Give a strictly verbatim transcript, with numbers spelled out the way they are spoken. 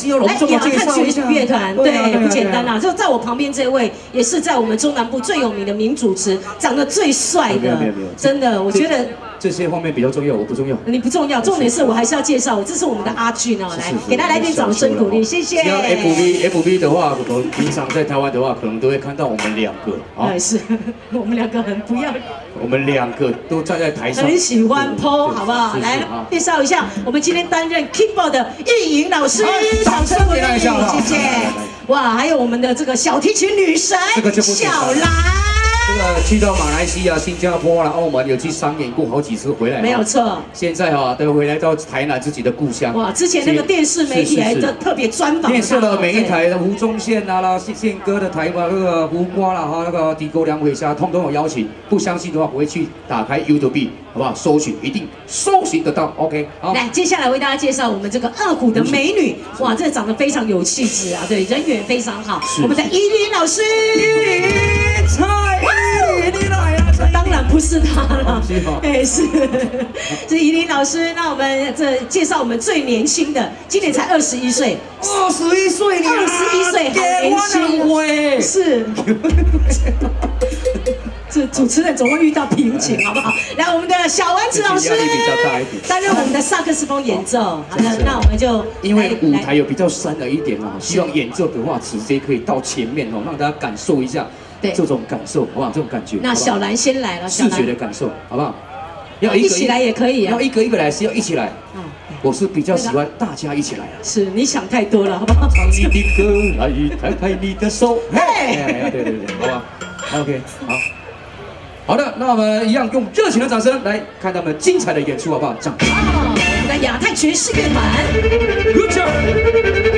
要隆重的介绍一下乐团，对，不简单啊！就在我旁边这位，也是在我们中南部最有名的名主持，长得最帅的，真的，我觉得。 这些方面比较重要，我不重要。 你不重要，重点是我还是要介绍，这是我们的阿俊哦，来给他来点掌声鼓励，谢谢。 只要 F B F B 的话，我们平常在台湾的话，可能都会看到我们两个啊。 对，是我们两个很不要。 我们两个都站在台上， 很喜欢 P O， 好不好？来介绍一下，我们今天担任 keyboard 的易莹老师，掌声鼓励，谢谢。哇，还有我们的这个小提琴女神小兰。 这个去到马来西亚、新加坡啦、澳门有去商演过好几次回来， 没有错。 现在哈都回来到台南自己的故乡。 哇，之前那个电视媒体还特别专访。 电视的每一台的吴宗宪啊啦、宪哥的台嘛，那个胡瓜啦哈，那个地沟梁尾虾，通通有邀请。不相信的话，回去打开 YouTube， 好不好？搜寻一定搜寻得到。OK， 好。来， 接下来为大家介绍我们这个二胡的美女。哇，这长得非常有气质啊，对，人缘非常好。我们的依林老师。依林蔡。 你来啊！当然不是他了，哎是，是依林老师。那我们这介绍我们最年轻的，今年才二十一岁， 二十一岁， 二十一岁，好年轻，是。这主持人总会遇到瓶颈，好不好？来，我们的小丸子老师担任我们的萨克斯风演奏。好的，那我们就因为舞台有比较深了一点哦，希望演奏的话直接可以到前面哦，让大家感受一下。 这种感受，好不好？这种感觉。 那小兰先来了， 视觉的感受，好不好？要一起来也可以， 要一个一个来，是要一起来。嗯，我是比较喜欢大家一起来啊。 是你想太多了，好不好？ 唱你的歌，来拍拍你的手。嘿，对对对，好吧 ？OK， 好。好的，那我们一样用热情的掌声来看他们精彩的演出，好不好？掌声。 我们的亚太爵士乐团。 Good job。